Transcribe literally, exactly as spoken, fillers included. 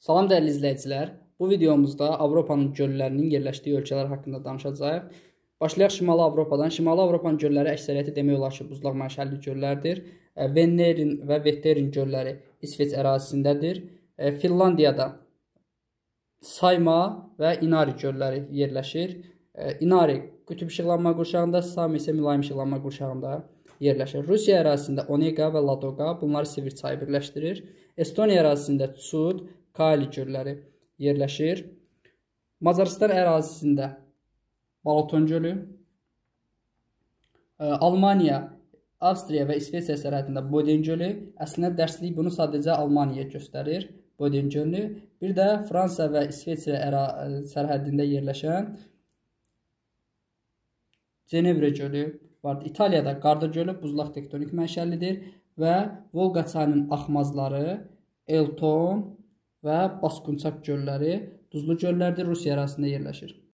Salam dəyərli izləyicilər. Bu videomuzda Avropanın göllərinin yerləşdiyi ölkələr haqqında danışacağıq. Başlayaq Şimali Avropadan. Şimali Avropanın gölləri əksəriyyəti demək olar ki, buzlaq mənşəli göllərdir. Vennerin və Vetterin gölləri İsveç ərazisindədir. Finlandiyada Sayma və Inari gölləri yerləşir. Inari qütb işıqlanma qurşağında, Sami isə mülayim işıqlanma qurşağında yerləşir. Rusiya ərazisində Onega və Ladoga, bunları Sibir çayı birləşdirir. Estoniya ərazisində Tsud, Kali gölləri yerləşir. Macaristan ərazisində Balaton gölü. Almaniya, Avstriya və İsveçrə sərhədində Boden gölü. Əslində dərslik bunu sadəcə Almaniyaya göstərir. Boden gölü. Bir də Fransa və İsveçrə sərhədində yerləşən Cenevre gölü vardır. İtaliyada Qarda gölü buzlaq tektonik mənşəlidir və Volqa çayının axmazları Elton və Baskunçak gölləri duzlu göllərdir, Rusiya ərazisində yerləşir.